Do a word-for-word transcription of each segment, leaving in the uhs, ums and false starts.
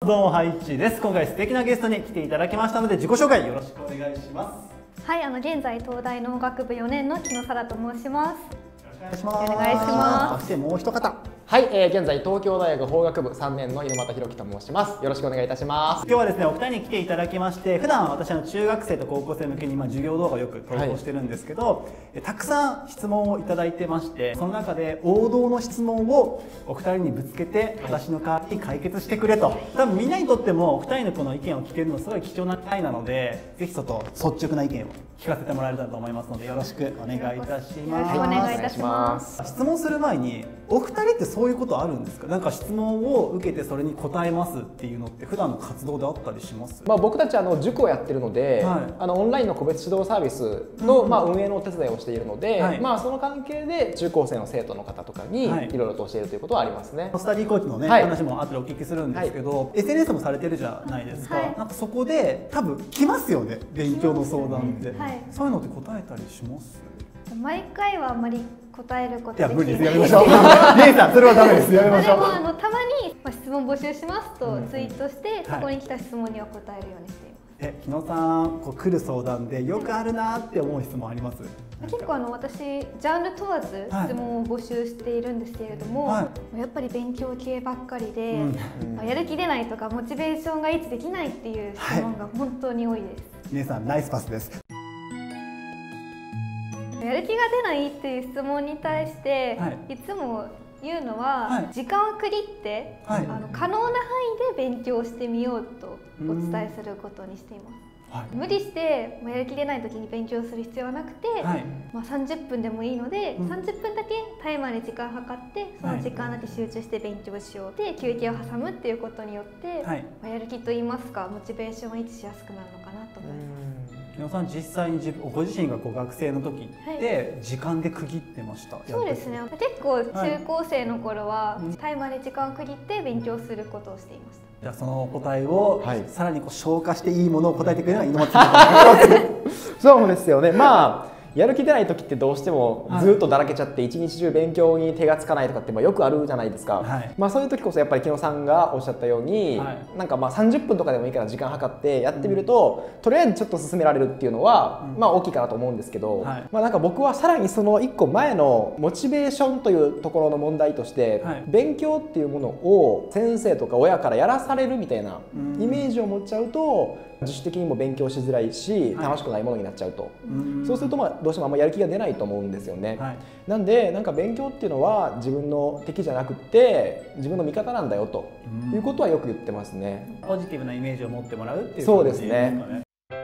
どうもハイチです。今回素敵なゲストに来ていただきましたので自己紹介よろしくお願いします。 はい、あの現在東大農学部よねんの木野沙羅と申します。 お願いします。 お願いします。 そしてもう一方。 はい、えー、現在東京大学法学部さんねんの猪俣弘樹と申します。よろしくお願いいたします。 今日はですね、お二人に来ていただきまして、普段私は中学生と高校生向けに今授業動画をよく投稿してるんですけど、はい、たくさん質問をいただいてまして、その中で王道の質問をお二人にぶつけて、私の代わりに解決してくれと。多分みんなにとってもお二人のこの意見を聞けるのすごい貴重な回なので、ぜひちょっと率直な意見を聞かせてもらえたらと思いますので、よろしくお願いいたします。 よろしくお願いいたします。 質問する前に、お二人ってそういうことあるんですか？なんか質問を受けてそれに答えますっていうのって普段の活動であったりします？ まあ僕たちあの塾をやってるので、はい、あのオンラインの個別指導サービスの、うん、まあ運営のお手伝いをしているので、はい、まあその関係で中高生の生徒の方とかにいろいろと教えるということはありますね。 スタディーコーチのね、はい、話も後でお聞きするんですけど、はい、エスエヌエス もされてるじゃないですか。はい、なんかそこで多分来ますよね、勉強の相談って。はい、そういうのって答えたりします？ 毎回はあんまり答えることできない。 いや無理です、やめましょう。姉さんそれはダメです、やめましょう。 でもあのたまに質問募集しますとツイートして、うん、そこに来た質問には答えるようにしています。 え、木野さん、こう来る相談でよくあるなって思う質問あります？ 結構あの私ジャンル問わず質問を募集しているんですけれども、はい、やっぱり勉強系ばっかりで、うん、やる気出ないとかモチベーションが維持できないっていう質問が本当に多いです。 姉さんナイスパスです。 やる気が出ないっていう質問に対して、はい、いつも言うのは、はい、時間を区切って、はい、あの可能な範囲で勉強してみようとお伝えすることにしています。はい、無理してやる気出ない時に勉強する必要はなくて、はい、まあさんじゅっぷんでもいいので、うん、さんじゅっぷんだけタイマーに時間計ってその時間だけ集中して勉強しようで、休憩を挟むっていうことによって、はい、まあやる気といいますかモチベーションを維持しやすくなるのかなと思います。 木野さん、実際に自分ご自身がこう学生の時って時間で区切ってました？はい、 そうですね、結構中高生の頃はタイマーで時間を区切って勉強することをしていました。 じゃあその答えをさらにこう消化していいものを答えてくれるのが猪俣さん。 そうですよね。まあやる気出ない時ってどうしてもずっとだらけちゃって一日中勉強に手がつかないとかってよくあるじゃないですか。はい、まあそういう時こそやっぱり木野さんがおっしゃったように、はい、なんかまあさんじゅっぷんとかでもいいから時間計ってやってみると、うん、とりあえずちょっと進められるっていうのは、うん、まあ大きいかなと思うんですけど、はい、まあなんか僕はさらにそのいっこまえのモチベーションというところの問題として、はい、勉強っていうものを先生とか親からやらされるみたいなイメージを持っちゃうと、自主的にも勉強しづらいし楽しくないものになっちゃうと、はい、そうするとまあどうしてもあんまやる気が出ないと思うんですよね。はい、なんでなんか勉強っていうのは自分の敵じゃなくて自分の味方なんだよということはよく言ってますね。 ポジティブなイメージを持ってもらうっていうそうですね。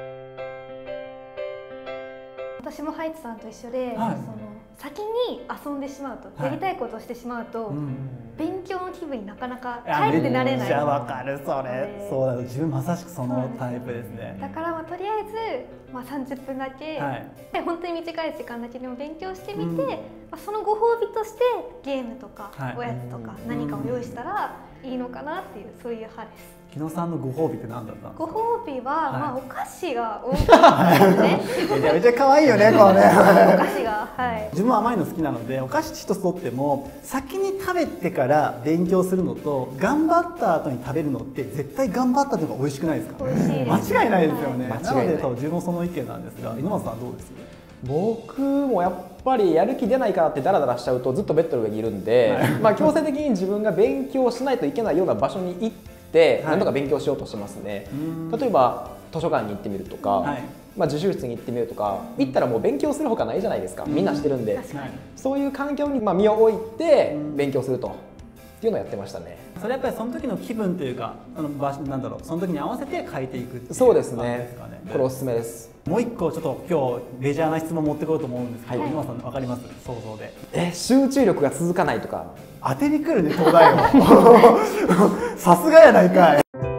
私もハイチさんと一緒で、はい、その先に遊んでしまうと、はい、やりたいことをしてしまうと、うん、勉強の気分になかなか帰ってなれない。 めっちゃわかるそれ。そうだ、自分まさしくそのタイプですね。 だからまあとりあえずまあさんじゅっぷんだけ、はい、本当に短い時間だけでも勉強してみて、うん、まあそのご褒美としてゲームとか、はい、おやつとか何かを用意したらいいのかなっていう、そういう派です。 木野さんのご褒美って何だったんですか？ ご褒美は、はい、まあお菓子が多かったですね。 めちゃめちゃ可愛いよね、こうね。 お菓子が、はい。 自分は甘いの好きなので、お菓子一つとっても先に食べてから勉強するのと頑張った後に食べるのって絶対頑張ったのが美味しくないですか？美味しいです。間違いないですよね。はい、なので多分自分もその意見なんですが、猪俣さんどうです？ 僕もやっぱりやる気出ないからってダラダラしちゃうとずっとベッドの上にいるんで、はい、まあ強制的に自分が勉強しないといけないような場所に行ってで何とか勉強しようとしますね。はい、例えば図書館に行ってみるとか、はい、まあ自習室に行ってみるとか、行ったらもう勉強するほかないじゃないですか。みんなしてるんで、そういう環境にまあ身を置いて勉強するとっていうのをやってましたね。 それやっぱりその時の気分というか、あの場所なんだろう、その時に合わせて変えていくっていう感じですかね。 そうですね。これおすすめです。 もう一個ちょっと今日メジャーな質問持ってこようと思うんですけど、猪俣さんわかります？想像で。 え、集中力が続かないとか。 当てに来るね、東大王。さすがやないかい。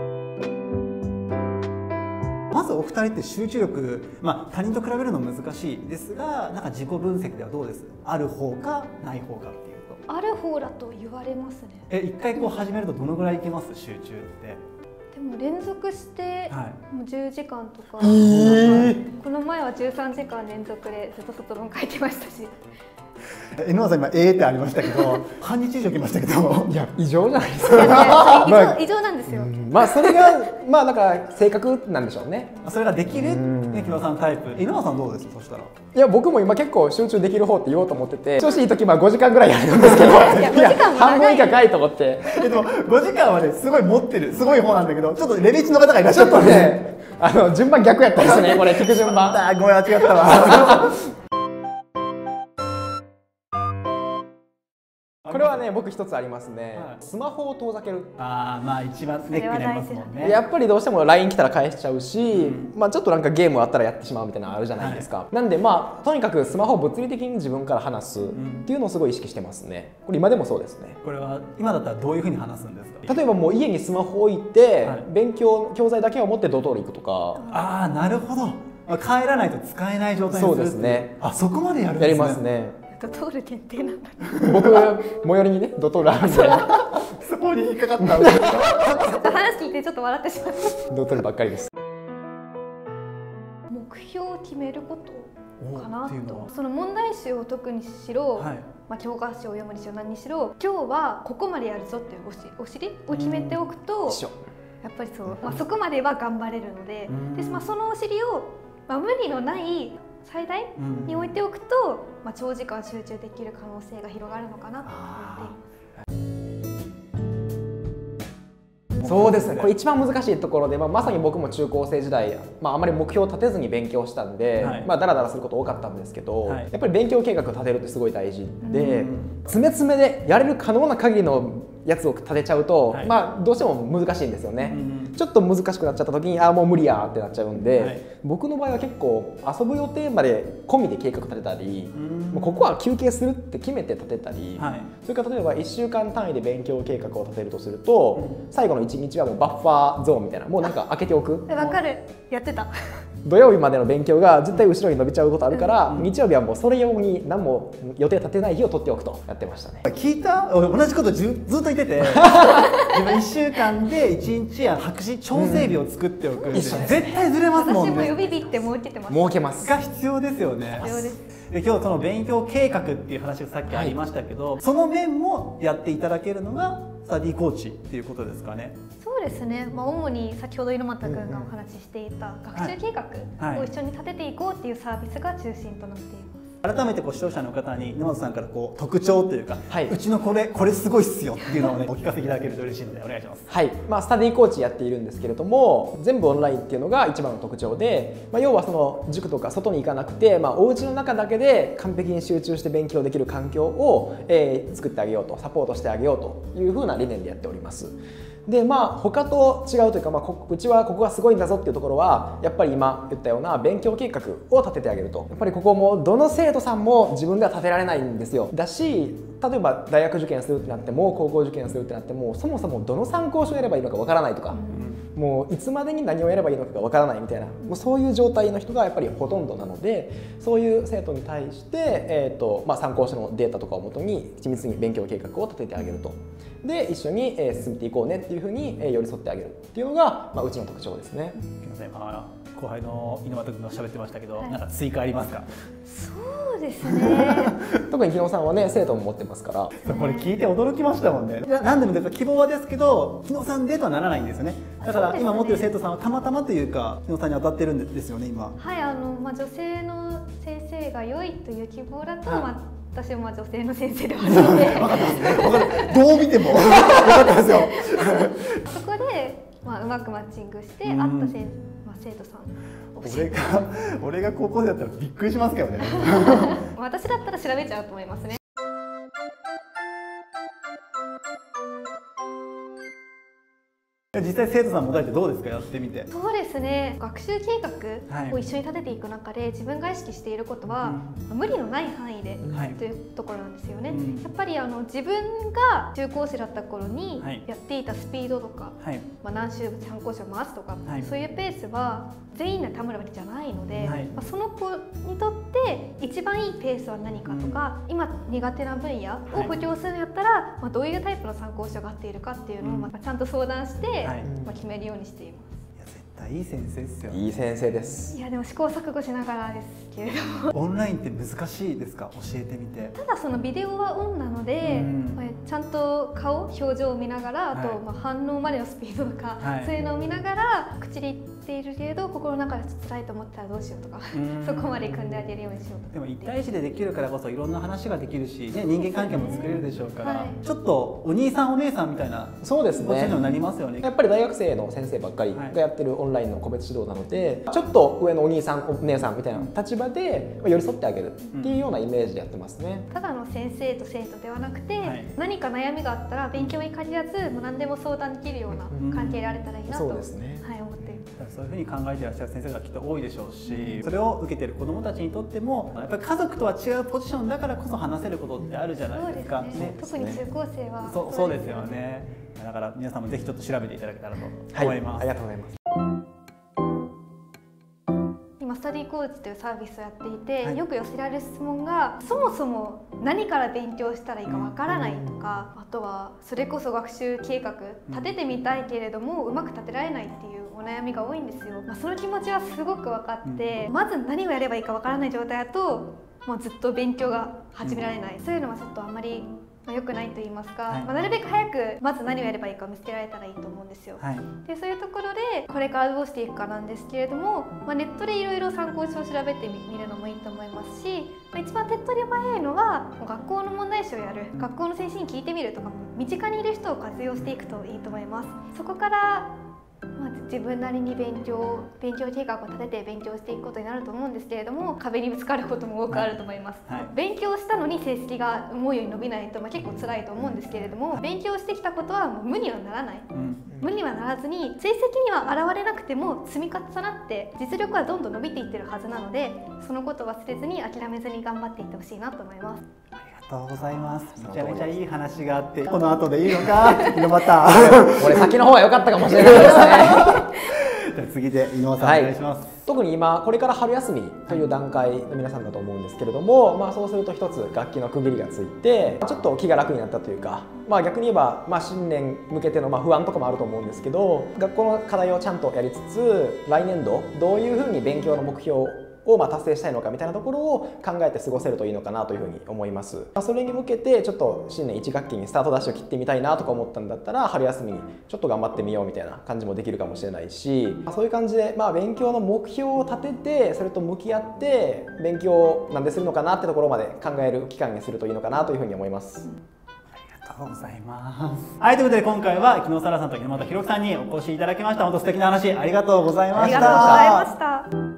まずお二人って集中力、まあ他人と比べるの難しいですが、なんか自己分析ではどうです？ある方かない方かっていうと。 ある方だと言われますね。 え、一回こう始めるとどのぐらいいけます？集中って。 でも連続してもうじゅうじかんとか、 はい、 この前はじゅうさんじかん連続でずっと卒論書いてましたし。 江ノさん今えーってありましたけど半日以上来ましたけど、 いや異常じゃないですか。 異常異常なんですよ。 まあそれがまあだから性格なんでしょうね。 それができるね、木野さんタイプ。江ノさんどうですか、そしたら。 いや僕も今結構集中できる方って言おうと思ってて、調子いい時まあごじかんぐらいやるんですけど、いや半分以下かいと思って。 でもごじかんはねすごい持ってるすごい方なんだけど、ちょっとレベチの方がいらっしゃったんで、 ね、あの順番逆やったんですね、これ聞く順番。 あごめん間違ったわ。 これはね僕一つありますね、はい、スマホを遠ざける。 ああまあ一番ネックになりますもんね。 やっぱりどうしても ライン 来たら返しちゃうし、うん、まあちょっとなんかゲームあったらやってしまうみたいなのあるじゃないですか、はい、なんでまあとにかくスマホを物理的に自分から離すっていうのをすごい意識してますね。これ今でもそうですね。 これは今だったらどういうふうに離すんですか。 例えばもう家にスマホを置いて、はい、勉強教材だけを持ってドトール行くとか。 ああなるほど、帰らないと使えない状態にする。 そうですね。 あそこまでやるんですね。 やりますね。 ドトール限定なんだ。 僕最寄りにねドトールあるんでそこに引っかかった話聞いてちょっと笑ってしまったドトールばっかりです。 目標を決めることかなと。その問題集を特にしろ、はい、まあ教科書を読むにしろ何にしろ、今日はここまでやるぞっていうお尻を決めておくと、やっぱりそう、まあ、そこまでは頑張れるので、で、まあ、そのお尻を、まあ、無理のない最大に置いておくと、うん、まあ長時間集中できる可能性が広がるのかなと思っています。 そうですね、これ一番難しいところで、まあ、まさに僕も中高生時代、まあ、あまり目標を立てずに勉強したんで、はい、まあだらだらすること多かったんですけど、はい、やっぱり勉強計画を立てるってすごい大事で、うん、詰め詰めでやれる可能な限りのやつを立てちゃうと、はい、まあどうしても難しいんですよね、うん、ちょっと難しくなっちゃった時にああもう無理やってなっちゃうんで、はい、僕の場合は結構遊ぶ予定まで込みで計画立てたり、もうここは休憩するって決めて立てたり、はい、それから例えばいっしゅうかん単位で勉強計画を立てるとすると、うん、最後のいちにちはもうバッファーゾーンみたいな、もうなんか開けておく。 わかる、やってた。 土曜日までの勉強が絶対後ろに伸びちゃうことあるから、うん、日曜日はもうそれ用に何も予定立てない日を取っておくとやってましたね。 聞いた？俺同じことずっと言ってて自分いっしゅうかんでいちにちや白紙調整日を作っておく、うん、絶対ずれますもんね。 私も予備日って設けてます。 設けますが必要ですよね。 必要です。 で今日その勉強計画っていう話がさっきありましたけど、はい、その面もやっていただけるのがスタディコーチっていうことですかね。 そうですね、まあ、主に先ほど猪俣君がお話ししていた学習計画を一緒に立てていこうっていうサービスが中心となっています。改めてこう視聴者の方に猪俣さんからこう特徴というか、はい、うちのこれこれすごいっすよっていうのをねお聞かせいただけると嬉しいのでお願いします。 はい、まあ、スタディコーチやっているんですけれども、全部オンラインっていうのが一番の特徴で、まあ、要はその塾とか外に行かなくて、まあ、お家の中だけで完璧に集中して勉強できる環境を、えー、作ってあげようと、サポートしてあげようというふうな理念でやっております。でまあ他と違うというか、まあ、こうちはここがすごいんだぞっていうところはやっぱり今言ったような勉強計画を立ててあげると、やっぱりここもどの生徒さんも自分では立てられないんですよ。だし例えば大学受験するってなっても高校受験するってなってもそもそもどの参考書をやればいいのかわからないとか、うん、もういつまでに何をやればいいのかがわからないみたいな、もうそういう状態の人がやっぱりほとんどなので、そういう生徒に対して、えーとまあ、参考書のデータとかをもとに緻密に勉強計画を立ててあげると。で一緒に進めていこうねっていうふうに寄り添ってあげるっていうのが、まあ、うちの特徴ですね。 すみません、まあ、後輩の猪俣君が喋ってましたけど、はい、なんか追加ありますか？ そうですね特に木野さんはね生徒も持ってますから、 これ聞いて驚きましたもんね。何でもか希望はですけど木野さんでとはならないんですよね。だから今持ってる生徒さんはたまたまというか木野さんに当たってるんですよね今。 はい、あの、まあ、女性の先生が良いという希望だと、はい、まあ私はまあ女性の先生ではないのでどう見ても分かったですよそこで、まあ、うまくマッチングして会ったせ、まあ、生徒さん俺が俺が高校生だったらびっくりしますけどね私だったら調べちゃうと思いますね。 実際生徒さんもだいてどうですか、やってみて。 そうですね、学習計画を一緒に立てていく中で自分が意識していることは、うん、無理のない範囲で、はい、というところなんですよね、うん、やっぱりあの自分が中高生だった頃にやっていたスピードとか、はい、まあ、何周参考書を回すとか、はい、そういうペースは全員で保るわけじゃないので、はい、まあ、その子にとって一番いいペースは何かとか、うん、今苦手な分野を補強するんやったら、はい、まあ、どういうタイプの参考書が合っているかっていうのを、まあ、ちゃんと相談して、はい、まあ決めるようにしています。 いや絶いい先生ですよね。 いい先生です。 いやでも試行錯誤しながらですけれどもオンラインって難しいですか？教えてみて。 ただそのビデオはオンなので、うん、ちゃんと顔表情を見ながら、あと、はい、まあ反応までのスピードとか、はい、そういうのを見ながら口で言っているけれど心の中でちょっと辛いと思ったらどうしようとかそこまで組んであげるようにしようと。 でもいち対いちでできるからこそいろんな話ができるし、ね、人間関係も作れるでしょうから、はい、ちょっとお兄さんお姉さんみたいなそうですねになりますよね。 やっぱり大学生の先生ばっかりがやってるオンラインの個別指導なので、ちょっと上のお兄さんお姉さんみたいな立場で寄り添ってあげるっていうようなイメージでやってますね。 ただの先生と生徒ではなくて、はい、何か悩みがあったら勉強に限らず何でも相談できるような関係であれたらいいなと、そうですね、はい、思っています。 そういうふうに考えていらっしゃる先生がきっと多いでしょうし、それを受けている子どもたちにとってもやっぱり家族とは違うポジションだからこそ話せることってあるじゃないですか。 そうですね。特に中高生はそう、そうですよね。だから皆さんもぜひちょっと調べていただけたらと思います。 はい、ありがとうございます。 今スタディコーチというサービスをやっていて、はい、よく寄せられる質問がそもそも何から勉強したらいいかわからないとか、うん、あとはそれこそ学習計画立ててみたいけれどもうまく立てられないっていうお悩みが多いんですよ。まあ、その気持ちはすごく分かって、うん、まず何をやればいいかわからない状態だともうずっと勉強が始められない、うん、そういうのはちょっとあんまりまあ良くないと言いますか、はい、まあなるべく早くまず何をやればいいかを見つけられたらいいと思うんですよ。はい、でそういうところでこれからどうしていくかなんですけれども、まあ、ネットでいろいろ参考書を調べてみるのもいいと思いますし、まあ、一番手っ取り早いのは学校の問題集をやる、学校の先生に聞いてみるとかも身近にいる人を活用していくといいと思います。そこからまあ、自分なりに勉強勉強計画を立てて勉強していくことになると思うんですけれども、壁にぶつかることも多くあると思います。はいはい、勉強したのに成績が思うように伸びないと、まあ、結構辛いと思うんですけれども、勉強してきたことはもう無にはならない、うん、無にはならずに成績には現れなくても積み重なって実力はどんどん伸びていってるはずなので、そのことを忘れずに諦めずに頑張っていってほしいなと思います。 ありがとうございます。めちゃめちゃいい話があって、この後でいいのかよかった俺先の方が良かったかもしれないですね。 じゃあ次で井上さんお願いします。はい、 特に今これから春休みという段階の皆さんだと思うんですけれども、まあ、そうすると一つ楽器の区切りがついてちょっと気が楽になったというか、まあ、逆に言えば、まあ、新年向けてのまあ不安とかもあると思うんですけど、学校の課題をちゃんとやりつつ来年度どういうふうに勉強の目標をまあ達成したいのかみたいなところを考えて過ごせるといいのかなというふうに思います。まあ、それに向けてちょっと新年いち学期にスタートダッシュを切ってみたいなとか思ったんだったら春休みにちょっと頑張ってみようみたいな感じもできるかもしれないし、まあ、そういう感じでまあ勉強の目標を立ててそれと向き合って勉強をなんでするのかなってところまで考える期間にするといいのかなというふうに思います。 ありがとうございます。はい、ということで今回は木野沙羅さんと木本弘樹さんにお越しいただきました。本当素敵な話ありがとうございました。 ありがとうございました。